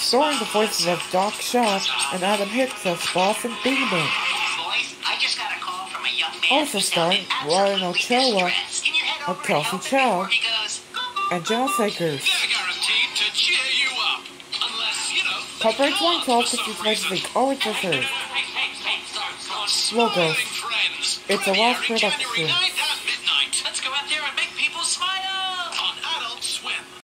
Starring the voices of Doc Shaw and Adam Hicks as Boss and Beeman. Also starring Ryan Ochoa and Kelsey Chow and John Sakers. Copyright 2012 50 Inc. Always reserved. Logos. It's a Lost production.